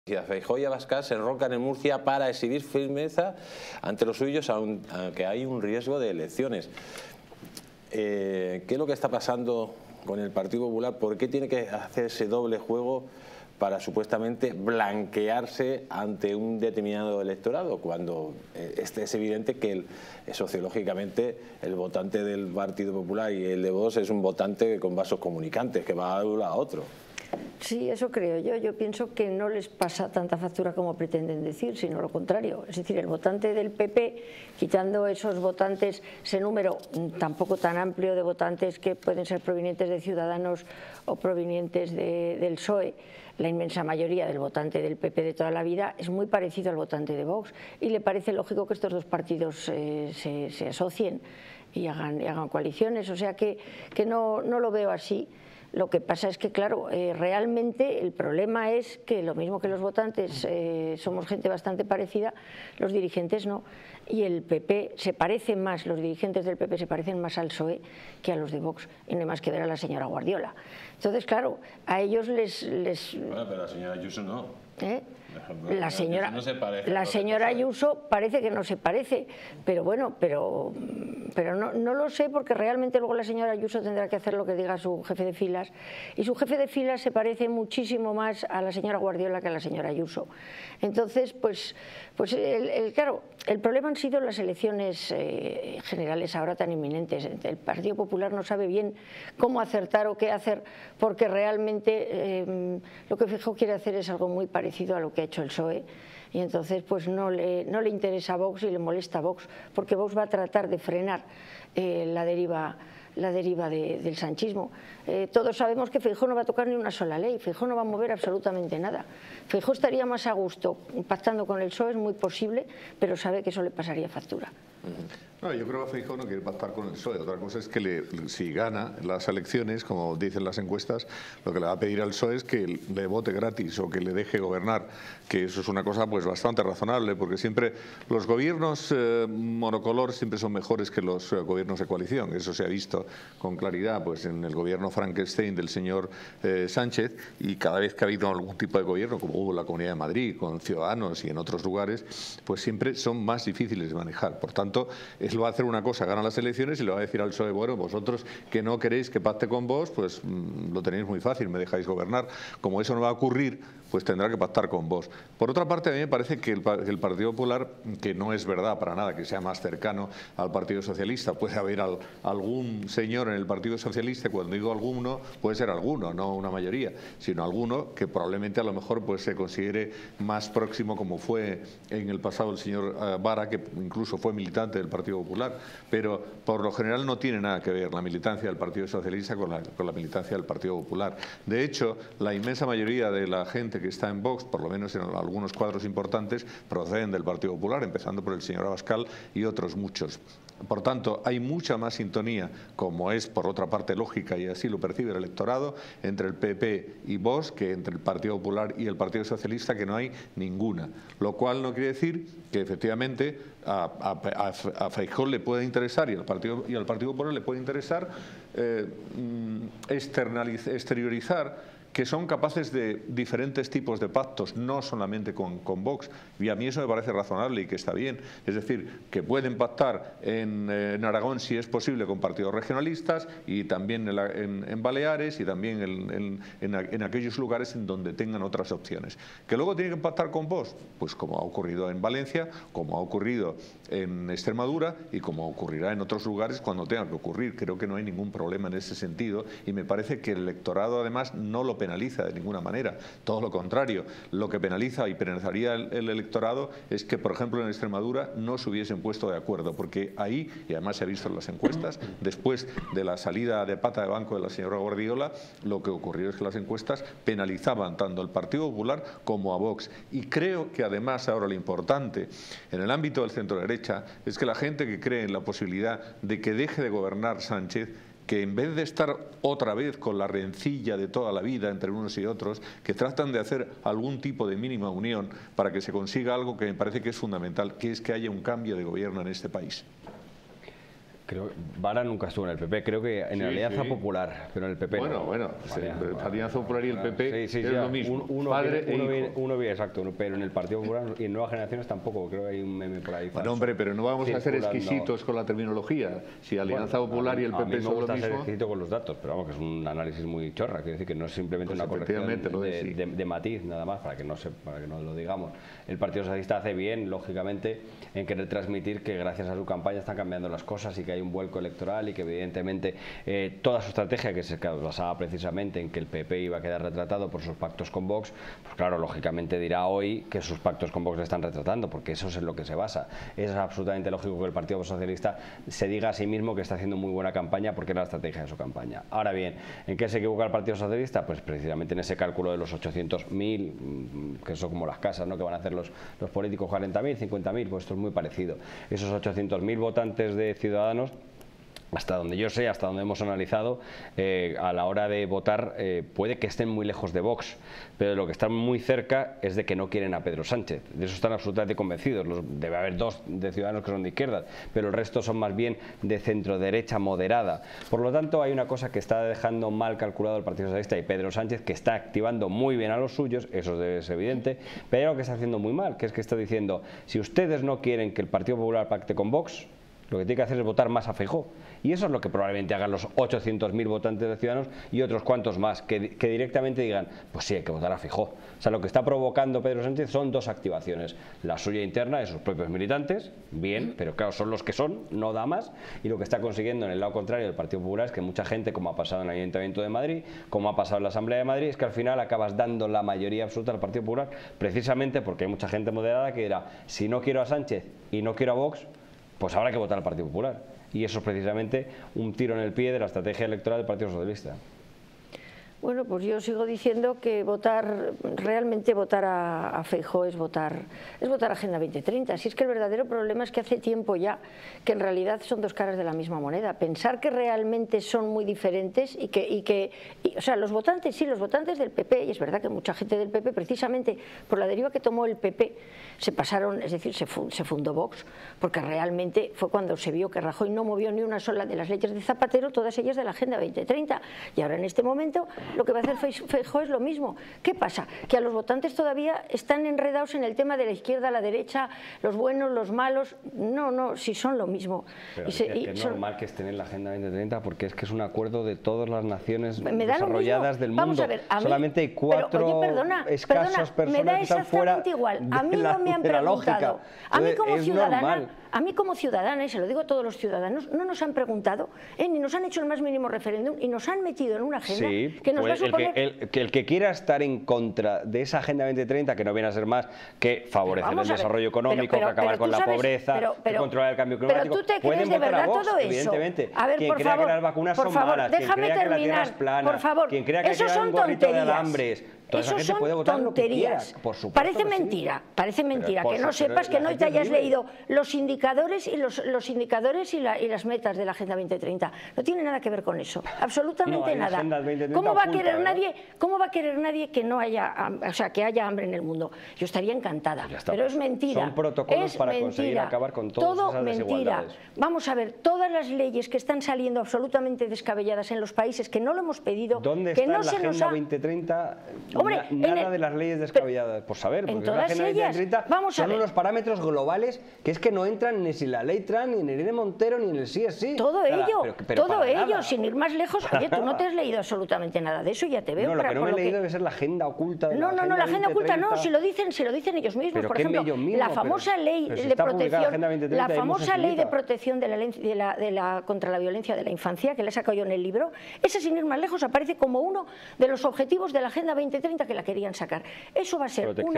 Feijóo y Abascal se enrocan en Murcia para exhibir firmeza ante los suyos, aunque hay un riesgo de elecciones. ¿Qué es lo que está pasando con el Partido Popular? ¿Por qué tiene que hacer ese doble juego para supuestamente blanquearse ante un determinado electorado, cuando es evidente que sociológicamente el votante del Partido Popular y el de Vox es un votante con vasos comunicantes, que va de un lado a otro? Sí, eso creo yo. Yo pienso que no les pasa tanta factura como pretenden decir, sino lo contrario. Es decir, el votante del PP, quitando esos votantes, ese número tampoco tan amplio de votantes que pueden ser provenientes de Ciudadanos o provenientes del PSOE, la inmensa mayoría del votante del PP de toda la vida es muy parecido al votante de Vox, y le parece lógico que estos dos partidos se asocien y hagan coaliciones. O sea que no lo veo así. Lo que pasa es que, claro, realmente el problema es que lo mismo que los votantes somos gente bastante parecida, los dirigentes no. Y el PP se parece más, los dirigentes del PP se parecen más al PSOE que a los de Vox, y no hay más que ver a la señora Guardiola. Entonces, claro, a ellos les... Bueno, pero la señora Ayuso no. La señora Ayuso parece que no se parece, pero bueno, pero no lo sé, porque realmente luego la señora Ayuso tendrá que hacer lo que diga su jefe de filas, y su jefe de filas se parece muchísimo más a la señora Guardiola que a la señora Ayuso. Entonces, claro, el problema han sido las elecciones generales ahora tan inminentes. El Partido Popular no sabe bien cómo acertar o qué hacer, porque realmente lo que Feijóo quiere hacer es algo muy parecido a lo que ha hecho el PSOE, y entonces pues no le interesa a Vox y le molesta a Vox, porque Vox va a tratar de frenar la deriva del sanchismo. Todos sabemos que Feijóo no va a tocar ni una sola ley, Feijóo no va a mover absolutamente nada. Feijóo estaría más a gusto pactando con el PSOE, es muy posible, pero sabe que eso le pasaría factura. No, yo creo que Feijóo no quiere pactar con el PSOE. Otra cosa es que si gana las elecciones, como dicen las encuestas, lo que le va a pedir al PSOE es que le vote gratis o que le deje gobernar, que eso es una cosa pues bastante razonable, porque siempre los gobiernos monocolor siempre son mejores que los gobiernos de coalición. Eso se ha visto con claridad pues en el gobierno Frankenstein del señor Sánchez, y cada vez que ha habido algún tipo de gobierno, como hubo en la Comunidad de Madrid, con Ciudadanos y en otros lugares, pues siempre son más difíciles de manejar. Por tanto, él va a hacer una cosa, gana las elecciones y le va a decir al PSOE, bueno, vosotros que no queréis que pacte con vos, pues lo tenéis muy fácil, me dejáis gobernar. Como eso no va a ocurrir, pues tendrá que pactar con vos. Por otra parte, a mí me parece que el Partido Popular, que no es verdad para nada que sea más cercano al Partido Socialista, puede haber algún señor en el Partido Socialista, cuando digo alguno, puede ser alguno, no una mayoría, sino alguno que probablemente a lo mejor pues se considere más próximo, como fue en el pasado el señor Vara, que incluso fue militante del Partido Popular, pero por lo general no tiene nada que ver la militancia del Partido Socialista con la militancia del Partido Popular. De hecho, la inmensa mayoría de la gente que está en Vox, por lo menos en algunos cuadros importantes, proceden del Partido Popular, empezando por el señor Abascal y otros muchos. Por tanto, hay mucha más sintonía, como es por otra parte lógica, y así lo percibe el electorado, entre el PP y Vox, que entre el Partido Popular y el Partido Socialista, que no hay ninguna. Lo cual no quiere decir que efectivamente a Feijóo le pueda interesar y al Partido Popular le puede interesar exteriorizar que son capaces de diferentes tipos de pactos, no solamente con Vox, y a mí eso me parece razonable y que está bien. Es decir, que pueden pactar en Aragón, si es posible, con partidos regionalistas, y también en Baleares, y también en aquellos lugares en donde tengan otras opciones. ¿Que luego tienen que pactar con Vox? Pues como ha ocurrido en Valencia, como ha ocurrido en Extremadura y como ocurrirá en otros lugares cuando tenga que ocurrir. Creo que no hay ningún problema en ese sentido, y me parece que el electorado además no lo penaliza de ninguna manera, todo lo contrario. Lo que penaliza y penalizaría el electorado es que, por ejemplo, en Extremadura no se hubiesen puesto de acuerdo, porque ahí, y además se ha visto en las encuestas, después de la salida de pata de banco de la señora Guardiola, lo que ocurrió es que las encuestas penalizaban tanto al Partido Popular como a Vox. Y creo que además ahora lo importante en el ámbito del centro derecha es que la gente que cree en la posibilidad de que deje de gobernar Sánchez, que en vez de estar otra vez con la rencilla de toda la vida entre unos y otros, que tratan de hacer algún tipo de mínima unión para que se consiga algo que me parece que es fundamental, que es que haya un cambio de gobierno en este país. Creo que Vara nunca estuvo en el PP, creo que en la Alianza Popular, pero en el PP bueno, no. Bueno, la Alianza Popular y el PP es lo mismo. Uno viene, exacto, pero en el Partido Popular y en Nuevas Generaciones tampoco, creo que hay un meme por ahí. Bueno, hombre, pero no vamos a ser exquisitos con la terminología. Si Alianza Popular y el PP son lo mismo... A mí me gusta ser exquisito con los datos, pero vamos, que es un análisis muy chorra, quiere decir que no es simplemente una corrección de matiz, nada más, para que no lo digamos. El Partido Socialista hace bien, lógicamente, en querer transmitir que gracias a su campaña están cambiando las cosas y que hay un vuelco electoral y que evidentemente toda su estrategia, que se basaba precisamente en que el PP iba a quedar retratado por sus pactos con Vox, pues claro, lógicamente dirá hoy que sus pactos con Vox le están retratando, porque eso es en lo que se basa. Es absolutamente lógico que el Partido Socialista se diga a sí mismo que está haciendo muy buena campaña porque es la estrategia de su campaña. Ahora bien, ¿en qué se equivoca el Partido Socialista? Pues precisamente en ese cálculo de los 800.000, que son como las casas, ¿no?, que van a hacer los políticos, 40.000, 50.000, pues esto es muy parecido. Esos 800.000 votantes de Ciudadanos, hasta donde yo sé, hasta donde hemos analizado, a la hora de votar puede que estén muy lejos de Vox, pero lo que están muy cerca es de que no quieren a Pedro Sánchez. De eso están absolutamente convencidos. Debe haber 2 de Ciudadanos que son de izquierda, pero el resto son más bien de centro-derecha moderada. Por lo tanto, hay una cosa que está dejando mal calculado el Partido Socialista y Pedro Sánchez, que está activando muy bien a los suyos, eso es evidente, pero lo que está haciendo muy mal, que es que está diciendo, si ustedes no quieren que el Partido Popular pacte con Vox, lo que tiene que hacer es votar más a Feijóo. Y eso es lo que probablemente hagan los 800.000 votantes de Ciudadanos y otros cuantos más, que directamente digan, pues sí, hay que votar a Feijóo. O sea, lo que está provocando Pedro Sánchez son 2 activaciones. La suya interna de sus propios militantes, bien, pero claro, son los que son, no da más. Y lo que está consiguiendo en el lado contrario del Partido Popular es que mucha gente, como ha pasado en el Ayuntamiento de Madrid, como ha pasado en la Asamblea de Madrid, es que al final acabas dando la mayoría absoluta al Partido Popular, precisamente porque hay mucha gente moderada que dirá, si no quiero a Sánchez y no quiero a Vox, pues habrá que votar al Partido Popular. Y eso es precisamente un tiro en el pie de la estrategia electoral del Partido Socialista. Bueno, pues yo sigo diciendo que realmente votar a Feijóo es votar Agenda 2030. Si es que el verdadero problema es que hace tiempo ya que en realidad son 2 caras de la misma moneda. Pensar que realmente son muy diferentes o sea, los votantes, sí, los votantes del PP, y es verdad que mucha gente del PP, precisamente por la deriva que tomó el PP, se pasaron, es decir, se fundó Vox, porque realmente fue cuando se vio que Rajoy no movió ni una sola de las leyes de Zapatero, todas ellas de la Agenda 2030. Y ahora en este momento lo que va a hacer Feijóo es lo mismo. ¿Qué pasa? Que a los votantes todavía están enredados en el tema de la izquierda, la derecha, los buenos, los malos. No, si son lo mismo. Pero es normal que estén en la Agenda 2030 porque es que es un acuerdo de todas las naciones desarrolladas del mundo. Vamos a ver, solamente hay 4 escasos personas que están fuera igual. A mí no me han preguntado. A mí como ciudadana, y se lo digo a todos los ciudadanos, no nos han preguntado, ni nos han hecho el más mínimo referéndum y nos han metido en una agenda que nos va a suponer... El que quiera estar en contra de esa Agenda 2030, que no viene a ser más que favorecer el desarrollo económico, que acabar con la pobreza, que controlar el cambio climático, pero ¿tú te crees de verdad todo eso? Evidentemente. A ver, quien crea que las vacunas son malas, quien crea que la Tierra es plana, quien crea que hay un gorrito de alambres, toda esa gente puede votar lo que quiera. Parece mentira que no sepas, que no te hayas leído los indicadores y las metas de la Agenda 2030. No tiene nada que ver con eso, absolutamente nada. ¿Cómo va a querer nadie que no haya, o sea, que haya hambre en el mundo? Yo estaría encantada, pero es mentira. Son protocolos para conseguir acabar con todas esas desigualdades. Vamos a ver, todas las leyes que están saliendo absolutamente descabelladas en los países que no lo hemos pedido, ¿dónde que está no la se Agenda nos ha... 2030? Hombre, nada de las leyes descabelladas, por saber, porque la Agenda 2030 son unos parámetros globales que es que no entran ni en la ley Trump, ni en Irene Montero, ni en el sí es sí. Todo ello, sin ir más lejos. Oye, tú no te has leído absolutamente nada de eso, ya te veo. No, lo que no me he leído debe ser la agenda oculta de la agenda oculta no, si lo dicen ellos mismos. Por ejemplo, la famosa ley de protección contra la violencia de la infancia, que la he sacado yo en el libro, esa, sin ir más lejos, aparece como uno de los objetivos de la Agenda 2030 que la querían sacar. Eso va a ser un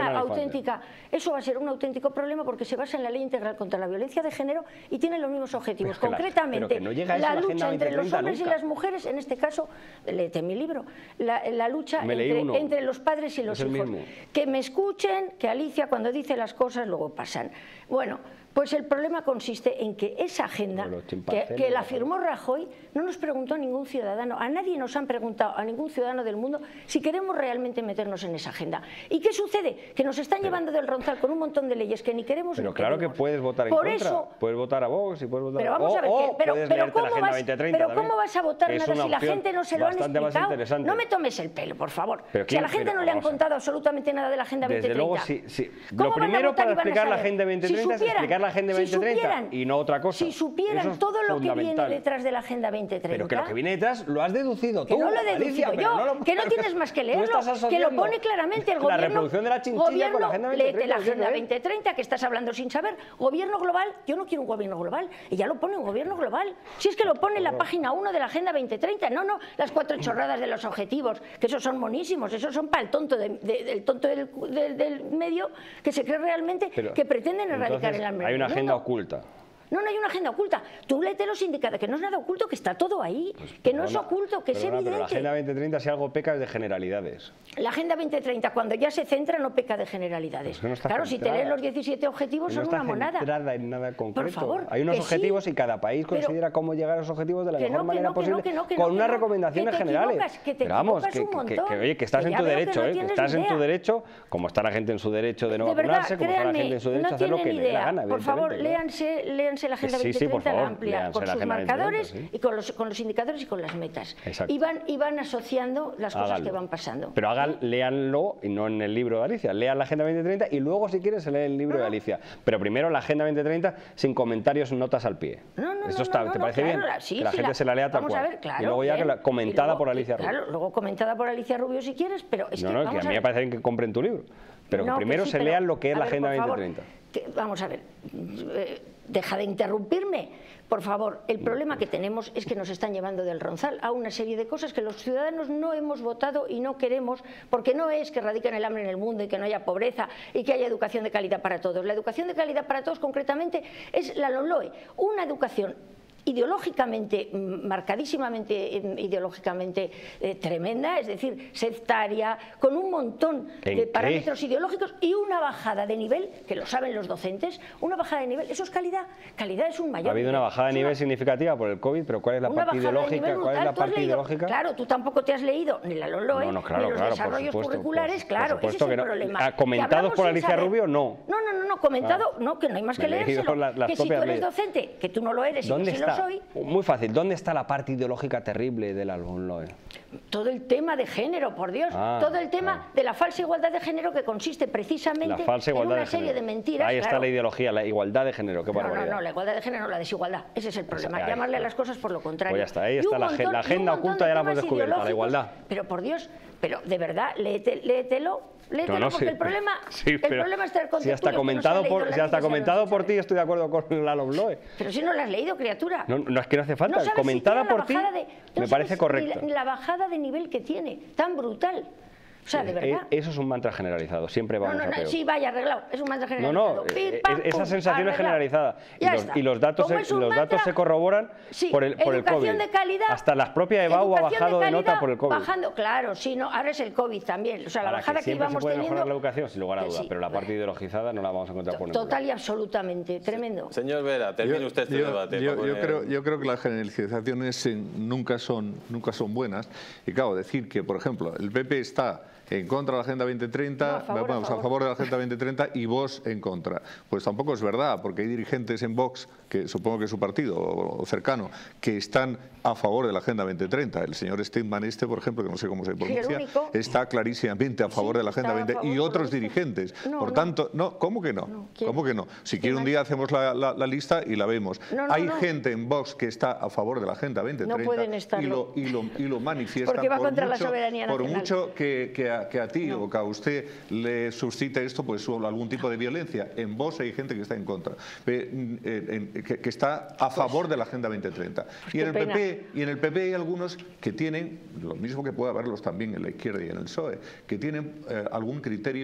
auténtico problema, porque se basa en la Ley Integral contra la Violencia de Género y tiene los mismos objetivos. Concretamente, la lucha entre los hombres y las mujeres, en este caso, léete mi libro, la lucha entre los padres y los hijos. Que me escuchen, que Alicia cuando dice las cosas luego pasan. Bueno, Pues el problema consiste en que esa agenda, que la firmó Rajoy, no nos preguntó a ningún ciudadano, a nadie nos han preguntado, a ningún ciudadano del mundo, si queremos realmente meternos en esa agenda. ¿Y qué sucede? Que nos están llevando del ronzal con un montón de leyes que ni queremos ni claro queremos. Que puedes votar en contra, puedes votar a Vox y puedes votar pero vamos a ver, pero ¿cómo vas a votar nada si la gente no se lo han explicado? No me tomes el pelo, por favor. Si a la gente no le han contado absolutamente nada de la Agenda 2030. Desde luego, lo primero para explicar la Agenda 2030 es explicar la Agenda 2030 y no otra cosa. Si supieran todo lo que viene detrás de la Agenda 2030. Pero que lo que viene detrás lo has deducido tú. Que no lo he deducido yo, que no tienes más que leerlo, que lo pone claramente el gobierno. La reproducción de la chinchilla con la Agenda 2030. Léete la Agenda 2030, que estás hablando sin saber. Gobierno global, yo no quiero un gobierno global, y ya lo pone un gobierno global. Si es que lo pone en la página 1 de la Agenda 2030, no las 4 chorradas de los objetivos, que esos son monísimos, esos son para el tonto del tonto del medio, que se cree realmente que pretenden erradicar el hambre. Hay una agenda oculta. No hay una agenda oculta. Tú léete los indicadores, que no es nada oculto, que está todo ahí, que no es oculto, que es evidente. Pero la Agenda 2030, si algo peca, es de generalidades. La Agenda 2030, cuando ya se centra, no peca de generalidades. Claro, si te lees los 17 objetivos, son una monada. No está centrada en nada concreto. Por favor, hay unos objetivos y cada país considera cómo llegar a esos objetivos de la mejor manera posible, con unas recomendaciones generales. Pero vamos, oye, que estás en tu derecho, que estás en tu derecho, como está la gente en su derecho de no vacunarse, como está la gente en su derecho de hacer lo que le dé la gana. Por favor, léanse la Agenda 2030. La amplia, con sus marcadores y con los indicadores y con las metas. Y van asociando las cosas que van pasando. Pero léanlo, y no en el libro de Alicia, lean la Agenda 2030 y luego, si quieres, se lee el libro de Alicia. Pero primero la Agenda 2030 sin comentarios, notas al pie. ¿Esto te parece bien? Sí, que la gente se la lea tal cual. Y luego ya comentada por Alicia Rubio. Claro, luego comentada por Alicia Rubio si quieres, pero es que a mí me parece bien que compren tu libro. Pero que primero se lean lo que es la Agenda 2030. Vamos a ver, deja de interrumpirme. Por favor, el problema que tenemos es que nos están llevando del ronzal a una serie de cosas que los ciudadanos no hemos votado y no queremos, porque no es que radiquen el hambre en el mundo y que no haya pobreza y que haya educación de calidad para todos. La educación de calidad para todos, concretamente, es la LOMLOE, una educación ideológicamente, marcadísimamente ideológicamente tremenda, es decir, sectaria, con un montón de parámetros ideológicos y una bajada de nivel, que lo saben los docentes, una bajada de nivel, eso es calidad. Calidad es un mayor. Ha habido una bajada de nivel significativa por el COVID, pero ¿cuál es la parte ideológica? ¿Cuál es la parte ideológica? Claro, tú tampoco te has leído ni la LOMLOE, ni los desarrollos curriculares, claro, ese es el problema. ¿Comentados por Alicia Rubio? No. No, comentado, no, que no hay más que leérselo. Que si tú eres docente, que tú no lo eres, ¿dónde está? Soy. Muy fácil. ¿Dónde está la parte ideológica terrible de la LOMLOE? Todo el tema de género, por Dios. Todo el tema de la falsa igualdad de género, que consiste precisamente en una serie de mentiras. Ahí está la ideología, la igualdad de género. Qué barbaridad. No, la igualdad de género, la desigualdad. Ese es el problema. Llamarle a las cosas por lo contrario. Pues ya está, ahí está la agenda oculta, ya la hemos descubierto, la igualdad. Pero por Dios, pero de verdad, léetelo. Porque el problema está el contexto. Si hasta comentado por ti, estoy de acuerdo con la LOMLOE. Pero si no la has leído, criatura. No es que no hace falta. Comentada por ti me parece correcta. La bajada de nivel que tiene, tan brutal. O sea, de verdad. Eso es un mantra generalizado, siempre vamos a peor. Sí, vaya, arreglado, es un mantra generalizado. Esa sensación es generalizada. Y los datos se corroboran por el COVID. De calidad, hasta la propia EBAU ha bajado de nota por el COVID. Claro, sí, no, ahora es el COVID también. O sea, la bajada que íbamos teniendo. Se puede mejorar la educación, sin lugar a dudas, pero la parte ideologizada no la vamos a encontrar por ningún lado. Total y absolutamente, tremendo. Señor Vera, termine usted este debate. Yo creo que las generalizaciones nunca son buenas. Y claro, decir que, por ejemplo, el PP está en contra de la Agenda 2030, a favor de la Agenda 2030 y Vox en contra. Pues tampoco es verdad, porque hay dirigentes en Vox, que supongo que es su partido o cercano, que están a favor de la Agenda 2030. El señor Steinman por ejemplo, que no sé cómo se pronuncia, está clarísimamente a favor de la Agenda 2030 y otros dirigentes. Por tanto, ¿cómo que no? ¿Cómo que no? Si quiere un día hacemos la lista y la vemos. Hay gente en Vox que está a favor de la Agenda 2030 y lo manifiestan porque va contra la soberanía nacional. Por mucho que a ti o que a usted le suscite esto, pues algún tipo de violencia. En Vox hay gente que está en contra, que está a favor de la Agenda 2030. Y en el PP hay algunos que tienen, lo mismo que puede haberlos también en la izquierda y en el PSOE, que tienen algún criterio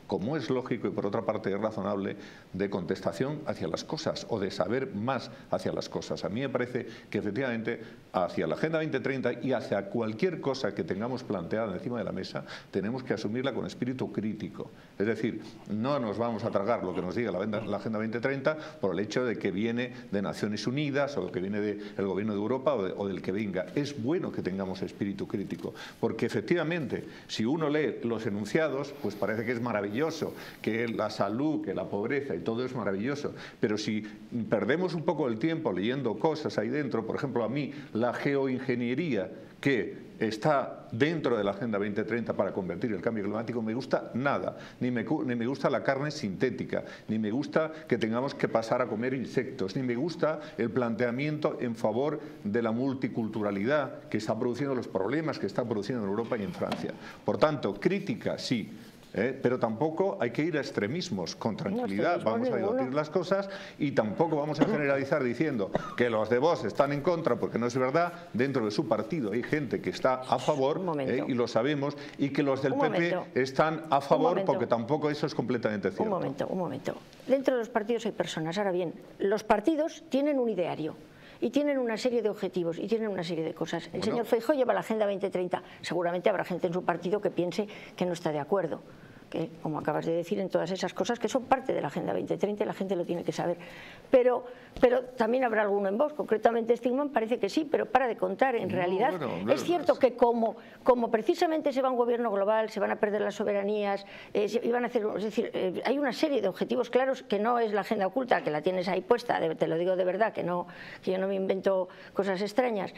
como es lógico y por otra parte es razonable, de contestación hacia las cosas o de saber más hacia las cosas. A mí me parece que efectivamente hacia la Agenda 2030 y hacia cualquier cosa que tengamos planteada encima de la mesa tenemos que asumirla con espíritu crítico. Es decir, no nos vamos a tragar lo que nos diga la Agenda 2030 por el hecho de que viene de Naciones Unidas o que viene del Gobierno de Europa o del que venga. Es bueno que tengamos espíritu crítico, porque efectivamente si uno lee los enunciados, pues parece que es maravilloso, que la salud, que la pobreza y todo es maravilloso, pero si perdemos un poco el tiempo leyendo cosas ahí dentro, por ejemplo a mí la geoingeniería que está dentro de la Agenda 2030 para convertir el cambio climático, me gusta nada, ni me gusta la carne sintética, ni me gusta que tengamos que pasar a comer insectos, ni me gusta el planteamiento en favor de la multiculturalidad que está produciendo los problemas que está produciendo en Europa y en Francia. Por tanto, crítica sí, pero tampoco hay que ir a extremismos. Con tranquilidad vamos a debatir las cosas y tampoco vamos a generalizar diciendo que los de Vox están en contra, porque no es verdad. Dentro de su partido hay gente que está a favor y lo sabemos, y que los del PP están a favor, porque tampoco eso es completamente cierto. Un momento. Dentro de los partidos hay personas. Ahora bien, los partidos tienen un ideario y tienen una serie de objetivos y tienen una serie de cosas. El señor Feijóo lleva la Agenda 2030. Seguramente habrá gente en su partido que piense que no está de acuerdo, que, como acabas de decir, en todas esas cosas que son parte de la Agenda 2030 y la gente lo tiene que saber. Pero también habrá alguno en Vox, concretamente Stigman parece que sí, pero para de contar. En realidad es cierto que como precisamente se va a un gobierno global, se van a perder las soberanías, es decir, hay una serie de objetivos claros que no es la agenda oculta, que la tienes ahí puesta, te lo digo de verdad, que yo no me invento cosas extrañas.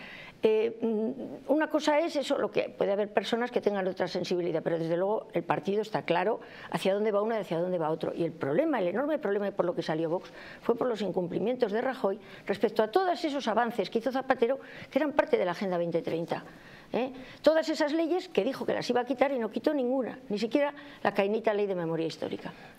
Una cosa es eso, lo que puede haber personas que tengan otra sensibilidad, pero desde luego el partido está claro hacia dónde va uno y hacia dónde va otro. Y el enorme problema, y por lo que salió Vox, fue por los incumplimientos de Rajoy respecto a todos esos avances que hizo Zapatero, que eran parte de la Agenda 2030. Todas esas leyes que dijo que las iba a quitar y no quitó ninguna, ni siquiera la cainita ley de memoria histórica.